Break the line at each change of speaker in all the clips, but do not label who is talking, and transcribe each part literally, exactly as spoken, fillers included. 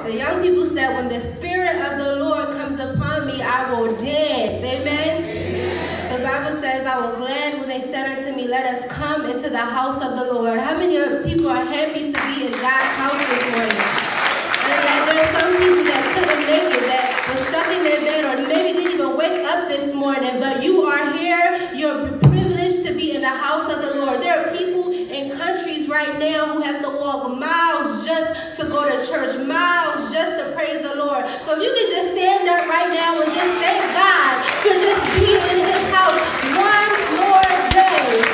The young people said, when the Spirit of the Lord comes upon me, I will dance. Amen? Amen. The Bible says, I was glad when they said unto me, let us come into the house of the Lord. How many people are happy to be in God's house this morning? And that there are some people that couldn't make it, that were stuck in their bed, or maybe didn't even wake up this morning, but you are here. You're privileged to be in the house of the Lord. There are people in countries right now who have to walk miles just to go to church, miles just to praise the Lord. So if you can just stand up right now and just thank God for just being in his house one more day.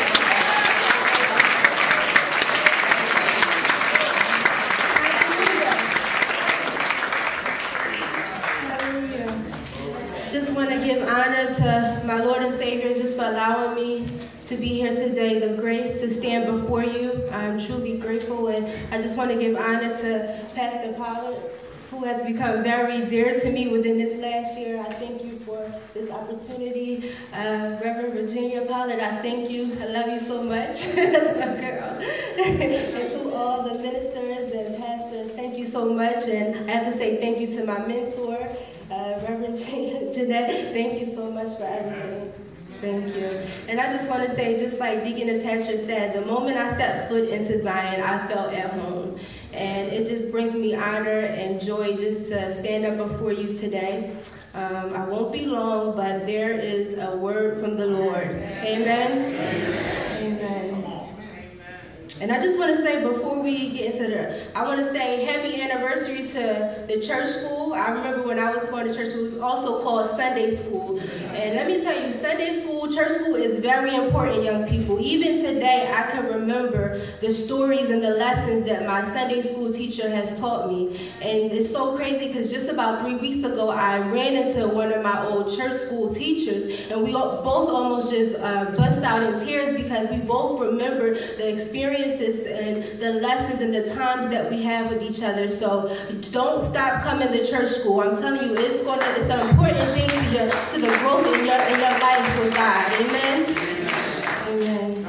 Just want to give honor to my Lord and Savior just for allowing me to be here today, the grace to stand before you. I'm truly grateful, and I just want to give honor to Pastor Pollard, who has become very dear to me within this last year. I thank you for this opportunity. Uh, Reverend Virginia Pollard, I thank you. I love you so much. That's my girl. And to all the ministers and pastors, thank you so much. And I have to say thank you to my mentor, Uh, Reverend Jeanette, thank you so much for everything. Thank you. And I just want to say, just like Deaconess Hatcher said, the moment I stepped foot into Zion, I felt at home. And it just brings me honor and joy just to stand up before you today. Um, I won't be long, but there is a word from the Lord. Amen? Amen. Amen. And I just want to say, before we get into the, I want to say happy anniversary to the church school. I remember when I was going to church school, it was also called Sunday school. And let me tell you, Sunday school, church school is very important, young people. Even today, I can remember the stories and the lessons that my Sunday school teacher has taught me. And it's so crazy because just about three weeks ago, I ran into one of my old church school teachers, and we both almost just uh, bust out in tears because we both remember the experience and the lessons and the times that we have with each other. So don't stop coming to church school. I'm telling you, it's gonna it's an important thing to your to the growth in your in your life with God. Amen. Amen.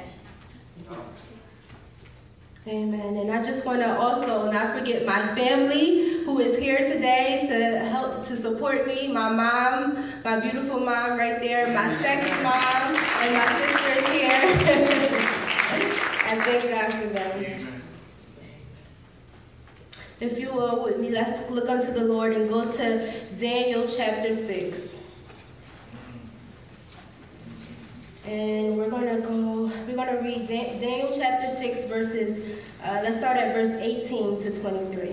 Amen. And I just want to also not forget my family who is here today to help to support me. My mom, my beautiful mom right there, my second mom, and my sister is here. And thank God for them. If you will with me, let's look unto the Lord and go to Daniel chapter six. And we're going to go, we're going to read Dan- Daniel chapter six verses, uh, let's start at verse eighteen to twenty-three.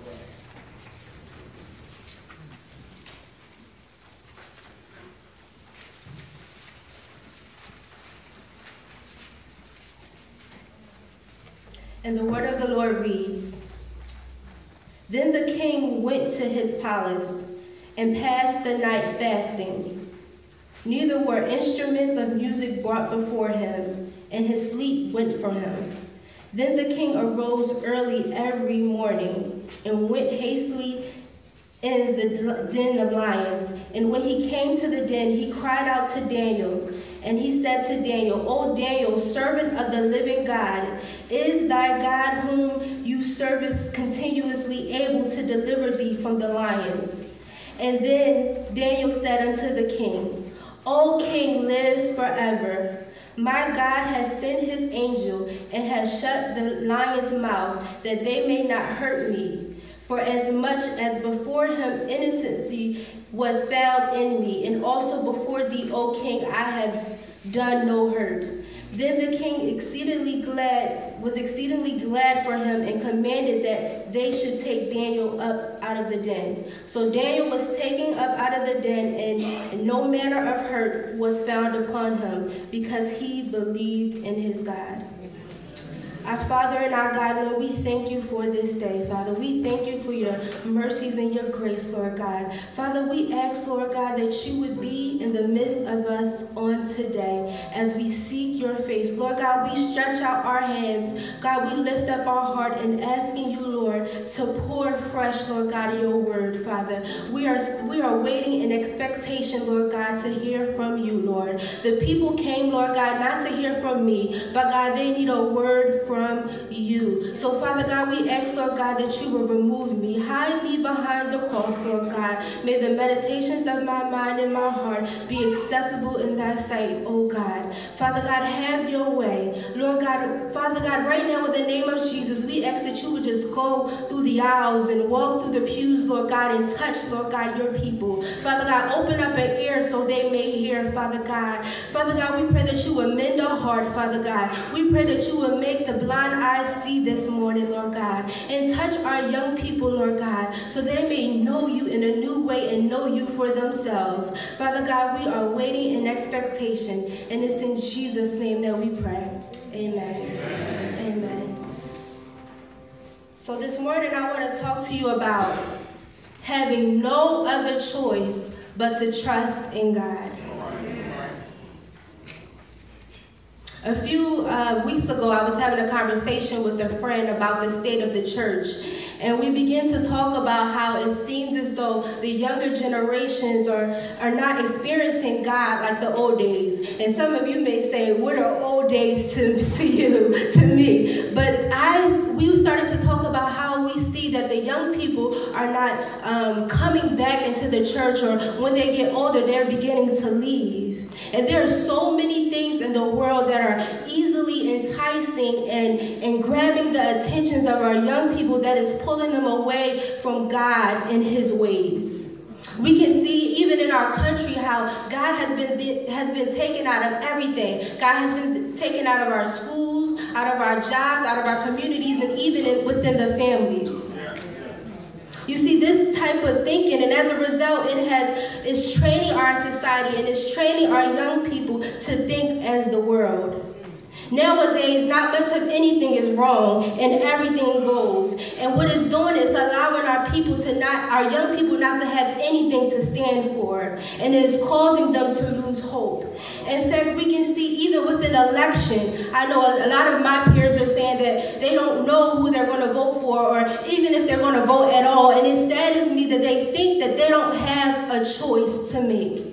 And the word of the Lord reads, Then the king went to his palace and passed the night fasting. Neither were instruments of music brought before him, and his sleep went from him. Then the king arose early every morning and went hastily in the den of lions. And when he came to the den, he cried out to Daniel. And he said to Daniel, O Daniel, servant of the living God, is thy God whom you servest continuously able to deliver thee from the lions? And then Daniel said unto the king, O king, live forever. My God has sent his angel and has shut the lion's mouth, that they may not hurt me. For as much as before him innocency was found in me, and also before thee, O king, I have done no hurt. Then the king exceedingly glad was exceedingly glad for him, and commanded that they should take Daniel up out of the den. So Daniel was taken up out of the den, and no manner of hurt was found upon him, because he believed in his God. Our Father and our God, Lord, we thank you for this day, Father. We thank you for your mercies and your grace, Lord God. Father, we ask, Lord God, that you would be in the midst of us on today as we seek your face. Lord God, we stretch out our hands. God, we lift up our heart and asking you, Lord, Lord, to pour fresh, Lord God, your word, Father. We are, we are waiting in expectation, Lord God, to hear from you, Lord. The people came, Lord God, not to hear from me, but God, they need a word from you. So, Father God, we ask, Lord God, that you will remove me. Hide me behind the cross, Lord God. May the meditations of my mind and my heart be acceptable in thy sight, oh God. Father God, have your way. Lord God, Father God, right now in the name of Jesus, we ask that you would just go through the aisles and walk through the pews, Lord God, and touch, Lord God, your people. Father God, open up an ear so they may hear, Father God. Father God, we pray that you would mend our heart, Father God. We pray that you would make the blind eyes see this morning, Lord God, and touch our young people, Lord God, so they may know you in a new way and know you for themselves. Father God, we are waiting in expectation, and it's in Jesus' name that we pray. Amen. Amen. Amen. So this morning I want to talk to you about having no other choice but to trust in God. A few uh, weeks ago, I was having a conversation with a friend about the state of the church. And we began to talk about how it seems as though the younger generations are, are not experiencing God like the old days. And some of you may say, what are old days to, to you, to me? But I, we started to talk about how we see that the young people are not um, coming back into the church, or when they get older, they're beginning to leave. And there are so many things in the world that are easily enticing and, and grabbing the attentions of our young people that is pulling them away from God and his ways. We can see even in our country how God has been, has been taken out of everything. God has been taken out of our schools, out of our jobs, out of our communities, and even in, within the families. You see, this type of thinking, and as a result, it has it's training our society and it's training our young people to think as the world. Nowadays, not much of anything is wrong and everything goes. And what it's doing is allowing our people to not, our young people not to have anything to stand for. And it is causing them to lose hope. In fact, we can see even with an election, I know a lot of my peers are saying that they don't know who they're going to vote for, or even if they're going to vote at all. And it saddens me that they think that they don't have a choice to make.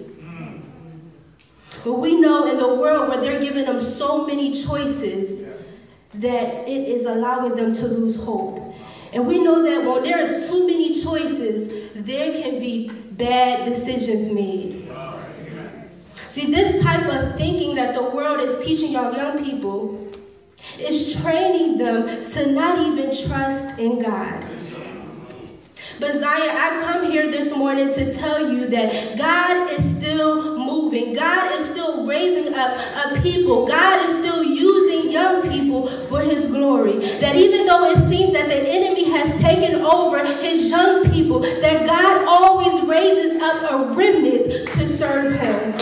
But we know in the world where they're giving them so many choices that it is allowing them to lose hope. And we know that when there is too many choices, there can be bad decisions made. See, this type of thinking that the world is teaching our young people is training them to not even trust in God. But Zion, I come here this morning to tell you that God is still moving. God is still raising up a people. God is still using young people for his glory. That even though it seems that the enemy has taken over his young people, that God always raises up a remnant to serve him.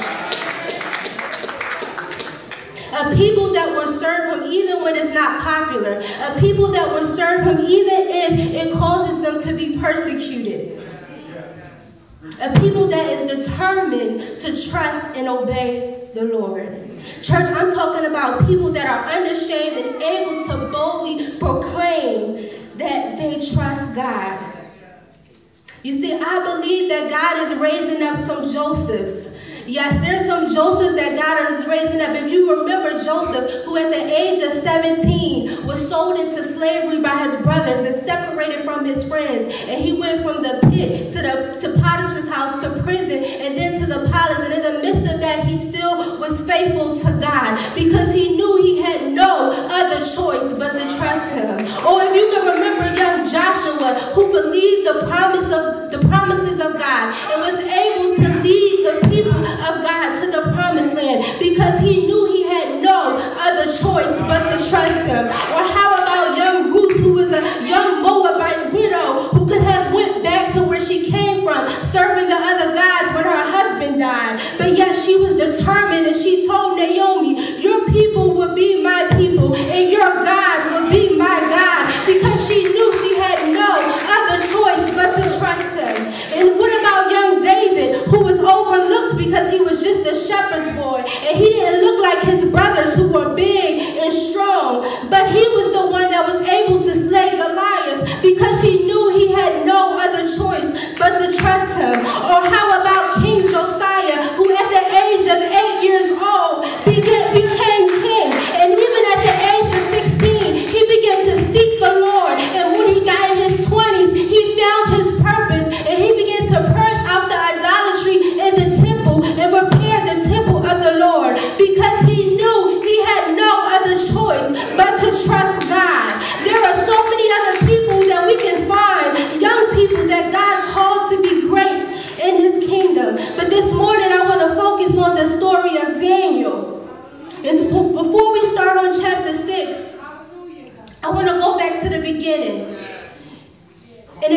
A people that will serve him even when it's not popular. A people that will serve him even if it causes them to be persecuted. A people that is determined to trust and obey the Lord. Church, I'm talking about people that are unashamed and able to boldly proclaim that they trust God. You see, I believe that God is raising up some Josephs. Yes, there's some Josephs that God is raising up. If you remember Joseph, who at the age of seventeen was sold into slavery by his brothers and separated from his friends. And he went from the pit to, the, to Potiphar's house to prison and then to the palace. And in the midst of that, he still was faithful to God because he knew he had no other choice but to trust him. Or if you can remember young Joshua, who believed the promise of the promises of God and was able to lead the people of God to the promised land because he knew he had no other choice but to trust him. Or how about young Ruth, who was a young Moabite widow who could have went back to where she came from, serving the other gods when her husband died. But yet she was determined and she told Naomi, your people will be my people and your God will be my God, because she knew she had no other choice but to trust him. And what about young David, who was overlooked because he was just a shepherd's boy and he didn't look like his brothers who were big and strong, but he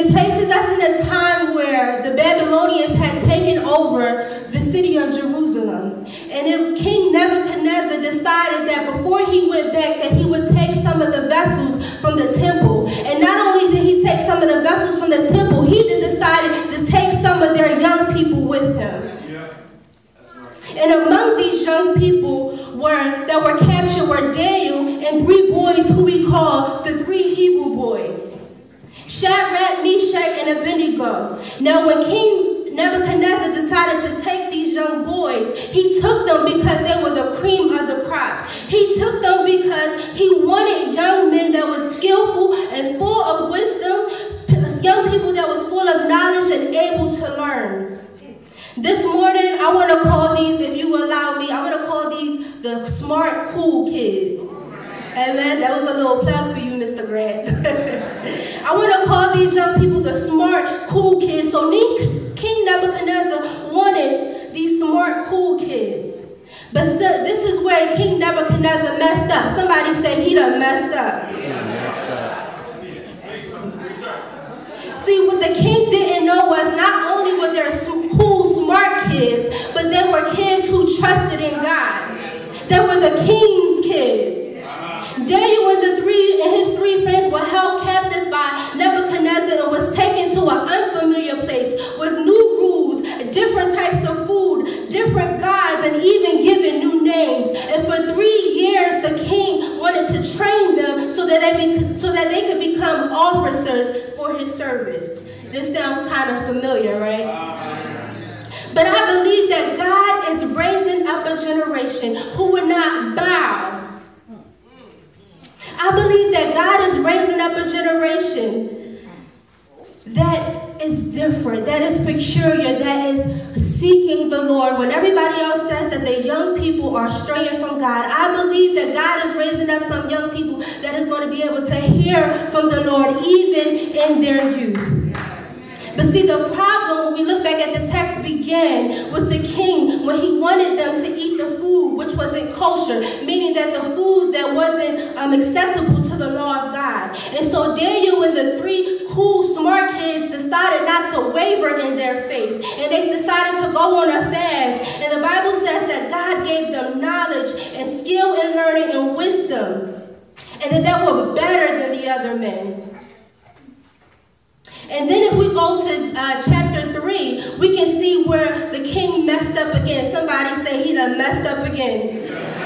it places us in a time where the Babylonians had taken over the city of Jerusalem. And if King Nebuchadnezzar decided that before he went back that he would take some of the vessels from the temple. And not only did he take some of the vessels from the temple, he decided to take some of their young people with him. And among these young people were that were captured were Daniel and three boys who we call the three Hebrew boys, Shadrach, Meshach, and Abednego. Now when King Nebuchadnezzar decided to take these young boys, he took them because they were the cream of the crop. He took them because he wanted young men that were skillful and full of wisdom, young people that was full of knowledge and able to learn. This morning, I want to call these, if you allow me, I want to call these the smart, cool kids. Amen. That was a little plug for you, Mister Grant. I want to call these young people the smart, cool kids. So King Nebuchadnezzar wanted these smart, cool kids. But this is where King Nebuchadnezzar messed up. Somebody say he done messed up. See, what the king didn't know was not only were there cool, smart kids, but there were kids who trusted in God. They were the king's kids. Daniel and the three and his three friends were held captive by Nebuchadnezzar and was taken to an unfamiliar place with new rules, different types of food, different gods, and even given new names. And for three years, the king wanted to train them so that they be, so that they could become officers for his service. This sounds kind of familiar, right? But I believe that God is raising up a generation who will not bow. I believe that God is raising up a generation that is different, that is peculiar, that is seeking the Lord. When everybody else says that the young people are straying from God, I believe that God is raising up some young people that is going to be able to hear from the Lord even in their youth. But see, the problem, when we look back at the text, began with the king when he wanted them to eat the food which wasn't kosher, meaning that the food that wasn't um, acceptable to the law of God. And so Daniel and the three cool, smart kids decided not to waver in their faith, and they decided to go on a fast. And the Bible says that God gave them knowledge and skill in learning and wisdom, and that they were better than the other men. And then if we go to uh, chapter three, we can see where the king messed up again. Somebody say he done messed up again.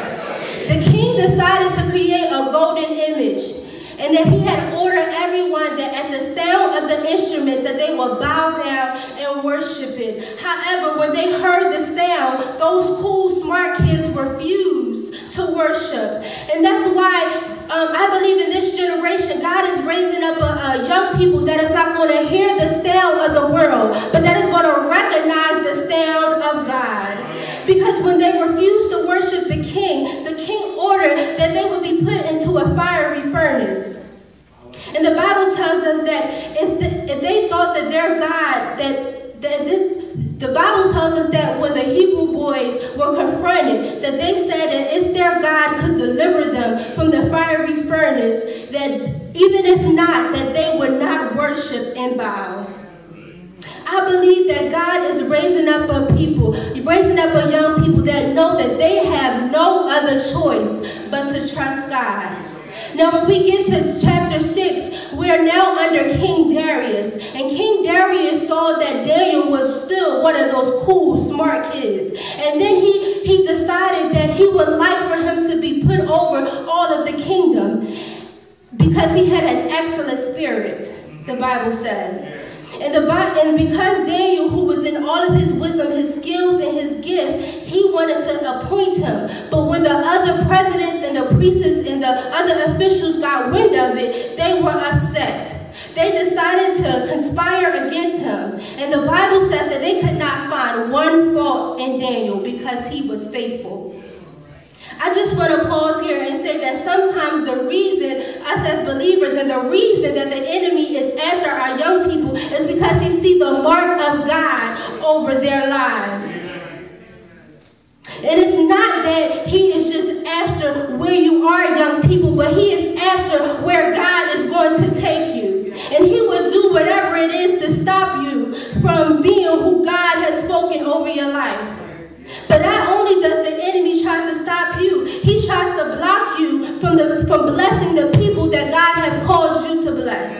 The king decided to create a golden image, and that he had ordered everyone that at the sound of the instruments that they would bow down and worship it. However, when they heard the sound, those cool, smart kids refused to worship. And that's why Um, I believe in this generation, God is raising up a, a young people that is not going to hear the sound of the world, but that is going to recognize the sound of God. Because when they refused to worship the king, the king ordered that they would be put into a fiery furnace. And the Bible tells us that if, the, if they thought that their God, that, that this, the Bible tells us that when the Hebrew boys were confronted, that they said that if their God could deliver them from the fiery furnace, that even if not, that they would not worship and bow. I believe that God is raising up a people, raising up a young people that know that they have no other choice but to trust God. Now, when we get to chapter six, we are now under King Darius. And King Darius saw that Daniel was still one of those cool, smart kids. And then he, he decided that he would like for him to be put over all of the kingdom because he had an excellent spirit, the Bible says. And, the, and because Daniel, who was in all of his wisdom, his skills, and his gift, he wanted to appoint him. But when the other presidents and the priests and the other officials got wind of it, they were upset. They decided to conspire against him. And the Bible says that they could not find one fault in Daniel because he was faithful. I just want to pause here and say that sometimes the reason, us as believers, and the reason that the enemy is after our young people is because he sees the mark of God over their lives. And it's not that he is just after where you are, young people, but he is after where God is going to take you. And he will do whatever it from, the, from blessing the people that God has called you to bless.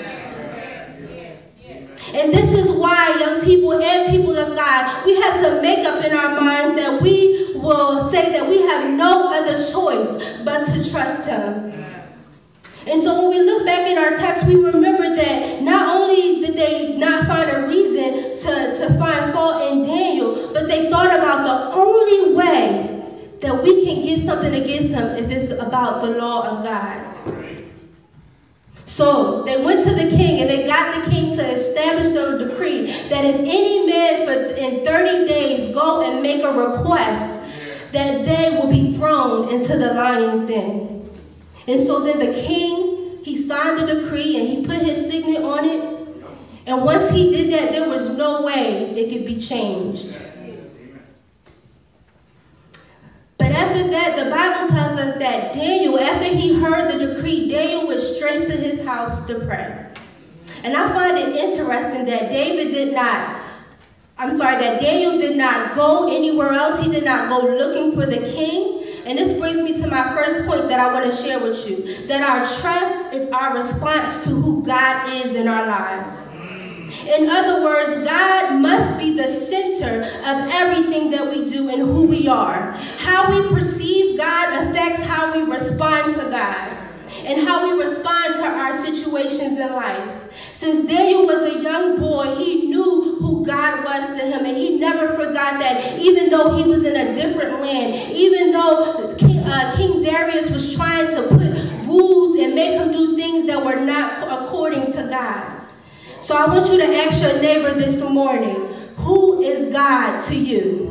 And this is why young people and people of God, we have to make up in our minds that we will say that we have no other choice but to trust him. And so when we look back in our text, we remember that not only did they not find a reason to, to find fault in Daniel, but they thought about the only way that we can get something against him if it's about the law of God. So they went to the king and they got the king to establish the decree that if any man for, in thirty days go and make a request, that they will be thrown into the lion's den. And so then the king, he signed the decree and he put his signet on it. And once he did that, there was no way it could be changed. But after that, the Bible tells us that Daniel, after he heard the decree, Daniel went straight to his house to pray. And I find it interesting that David did not, I'm sorry, that Daniel did not go anywhere else. He did not go looking for the king. And this brings me to my first point that I want to share with you, that our trust is our response to who God is in our lives. In other words, God must be the center of everything that we do and who we are. How we perceive God affects how we respond to God and how we respond to our situations in life. Since Daniel was a young boy, he knew who God was to him, and he never forgot that even though he was in a different land, even though King, uh, King Darius was trying to put rules and make him do things that were not according to God. So I want you to ask your neighbor this morning, who is God to you?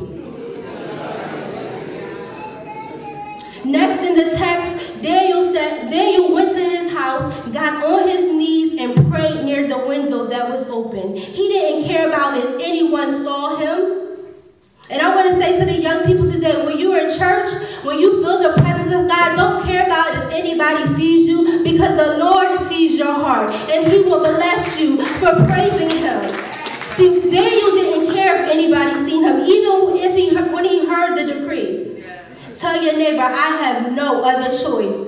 Next in the text, Daniel said, Daniel went to his house, got on his knees, and prayed near the window that was open. He didn't care about if anyone saw him. And I want to say to the young people today, when you're in church, when you feel the presence of God, don't care about if anybody sees you, because the Lord sees your heart, and he will bless you for praising him. See, Daniel didn't care if anybody seen him, even if he when he heard the decree. Tell your neighbor, I have no other choice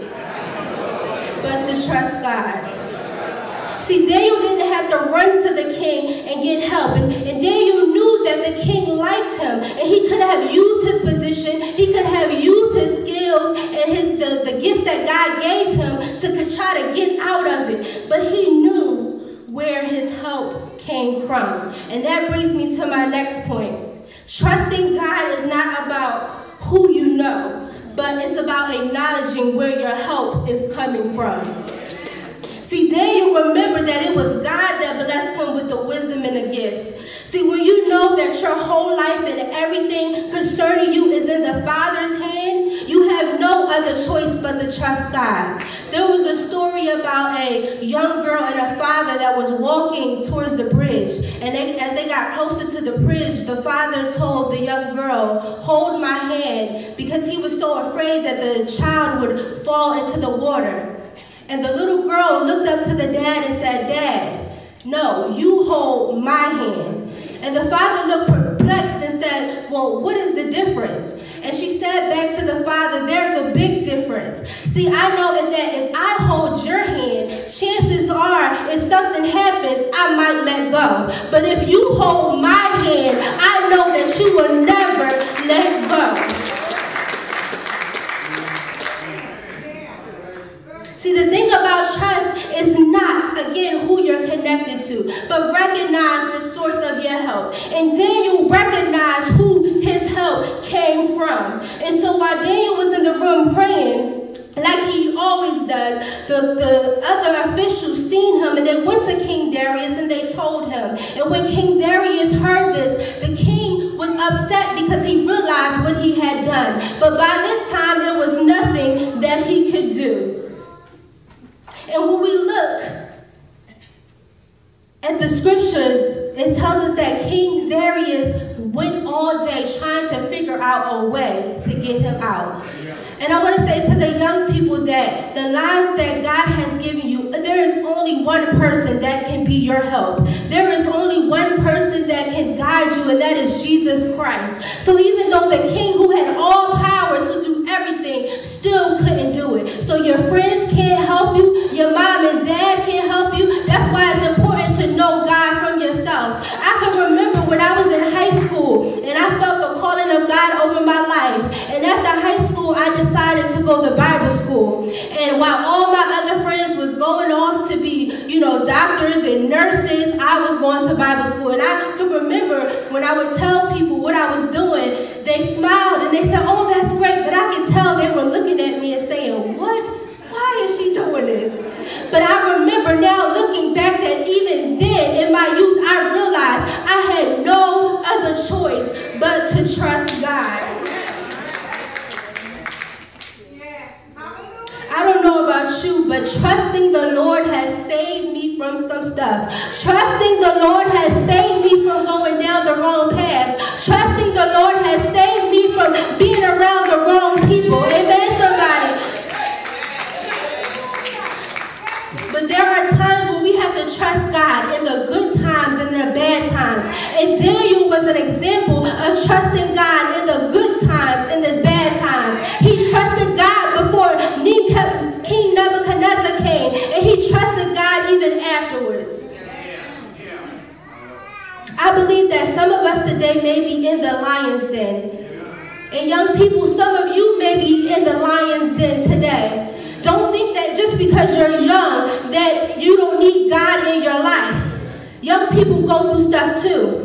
but to trust God. See, Daniel didn't have to run to the king and get help. And, and Daniel knew that the king liked him. And he could have used his position. He could have used his skills and his, the, the gifts that God gave him to try to get out of it. But he knew where his help came from. And that brings me to my next point. Trusting God is not about who you know, but it's about acknowledging where your help is coming from. See, Daniel remembered that it was God that blessed him with the wisdom and the gifts. See, when you know that your whole life and everything concerning you is in the Father's hand, you have no other choice but to trust God. There was a story about a young girl and a father that was walking towards the bridge. And they, as they got closer to the bridge, the father told the young girl, hold my hand, because he was so afraid that the child would fall into the water. And the little girl looked up to the dad and said, Dad, no, you hold my hand. And the father looked perplexed and said, well, what is the difference? And she said back to the father, there's a big difference. See, I know that if I hold your hand, chances are if something happens, I might let go. But if you hold my hand, I know that you will never let go. See, the thing about trust is not, again, who you're connected to, but recognize the source of your help. And Daniel recognized who his help came from. And so while Daniel was in the room praying, like he always does, the, the other officials seen him, and they went to King Darius and they told him. And when King Darius heard this, the king was upset because he realized what he had done. But by this time, there was nothing that he could do. And when we look at the scriptures, it tells us that King Darius went all day trying to figure out a way to get him out. And I want to say to the young people that the lives that God has given you, there is only one person that can be your help. There is only one person that can guide you, and that is Jesus Christ. So even though the king who had all power to do everything, still couldn't do it. So your friends can't help you, your mom and dad can't help you. That's why it's important to know God from yourself. I can remember when I was in high school and I felt the calling of God over my life. And after high school, I decided to go to Bible school. And while all my other friends was going off to be, you know, doctors and nurses, I was going to Bible school. And I can remember when I would tell people what I was doing, they smiled and they said, oh, that's great. But I could tell they were looking at me and saying, what? Why is she doing this? But I remember now looking back that even then in my youth, I realized I had no other choice but to trust God. I don't know about you, but trusting the Lord has saved me from some stuff. Trusting the Lord has saved me from going down the wrong path. Trusting the Lord has saved me from being around the wrong people. Amen, somebody. But there are times when we have to trust God in the good times and in the bad times. And Daniel was an example of trusting God in the good times and the bad times. He trusted God before King Nebuchadnezzar came, and he trusted God even afterwards. I believe that some of us today may be in the lion's den. And young people, some of you may be in the lion's den today. Don't think that just because you're young that you don't need God in your life. Young people go through stuff too.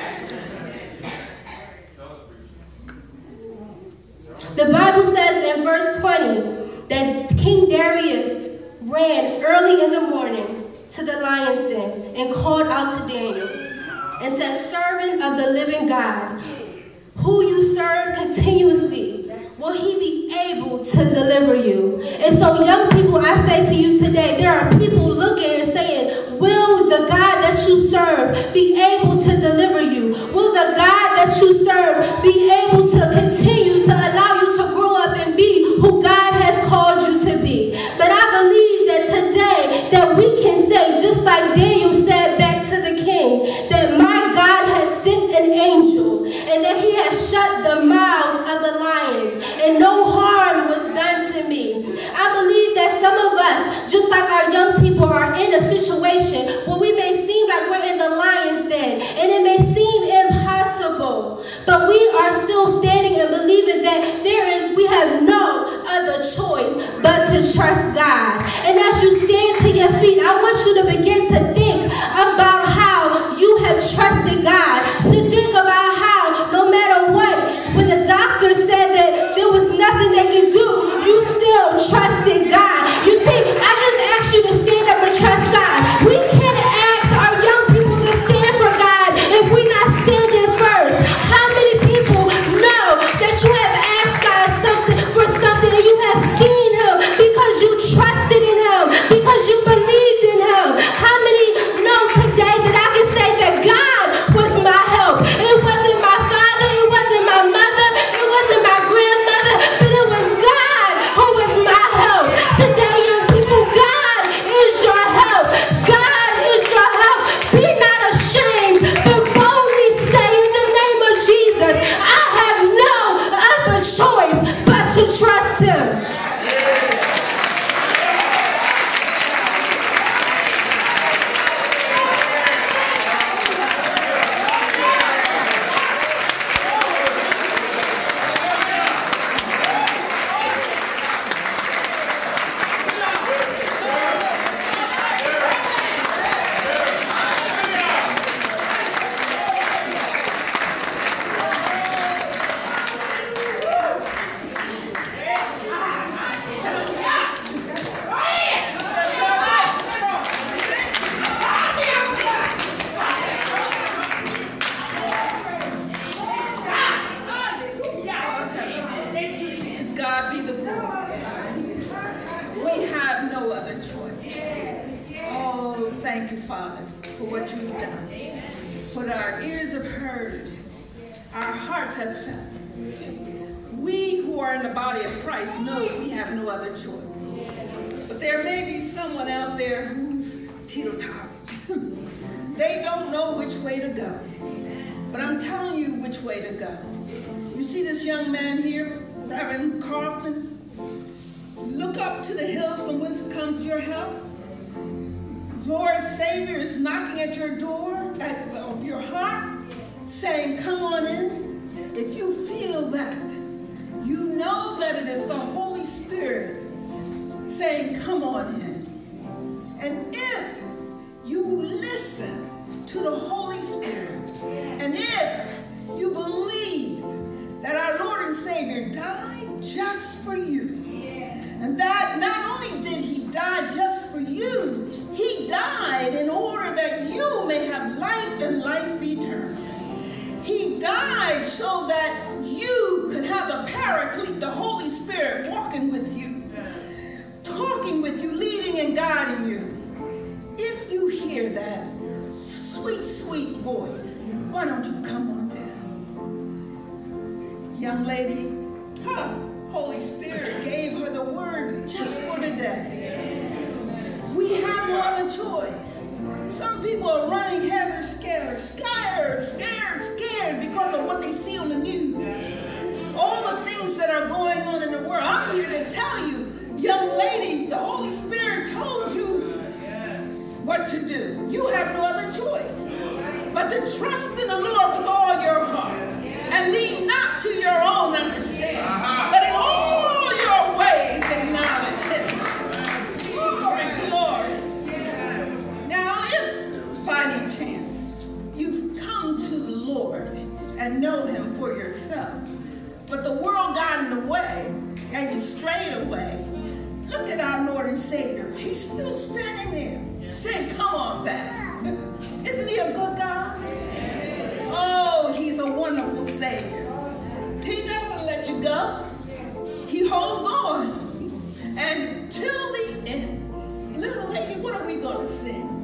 The Bible says in verse twenty that King Darius ran early in the morning to the lion's den and called out to Daniel and said, servant of the living God, who you serve continuously, will he be able to deliver you? And so young people, I say to you today, there are people looking and saying, will the God that you serve be able to deliver you? Will the God that you serve be able to continue to allow you to grow up and be who God has called you to be? But I believe that today that we can say, just like Daniel said back to the king, that my God has sent an angel and that he has shut the mouths of the lions and no harm was done to me. I believe that some of us, just like our young people, are in a situation where we may seem like we're in the lion's den and it may seem impossible, but we are still standing and believing that there is, we have no other choice but to trust God. And as you stand to your feet, I want you to begin to think about how you have trusted God, to think about how no matter what, when the doctor said that there was nothing they could do, you still trusted God. You see, I just asked you to stand up and trust God. We can't ask our young people to stand for God if we're not standing first. How many people know that you have asked God something for something and you have seen him because you trusted in him, because you believed in him? How many know today that I can say that God was my help? It wasn't my father, it wasn't my mother, it wasn't my grandmother, but it was God who was my help. Today, young people, God is your help. God is your help. Be not ashamed, but boldly say in the name of Jesus, I have no other choice but to trust him.
Thank you, Father, for what you've done. What our ears have heard, our hearts have felt. We who are in the body of Christ know we have no other choice. But there may be someone out there who's teeter-totter. They don't know which way to go. But I'm telling you which way to go. You see this young man here? Reverend Carlton, look up to the hills from whence comes your help. Lord Savior is knocking at your door, at, of your heart, saying, come on in. If you feel that, you know that it is the Holy Spirit saying, come on in. And if you listen to the Holy Spirit, and if you believe that our Lord and Savior died just for you, and that not only did he die just for you, he died in order that you may have life and life eternal. He died so that you could have the Paraclete, the Holy Spirit, walking with you, talking with you, leading and guiding you. If you hear that sweet, sweet voice, why don't you come on down? Young lady, huh, Holy Spirit gave her the word just for today. We have no other choice. Some people are running hither scared, scared, scared, scared because of what they see on the news. All the things that are going on in the world. I'm here to tell you, young lady, the Holy Spirit told you what to do. You have no other choice but to trust in the Lord with all your heart and lean not to your own understanding, but in all your ways acknowledge him. Glory, glory. Now, if by any chance you've come to the Lord and know him for yourself, but the world got in the way and you strayed away, look at our Lord and Savior. He's still standing there saying, come on back. Isn't he a good God? Oh, he's a wonderful Savior. He doesn't let you go. He holds on until the end. Little lady, what are we going to sing?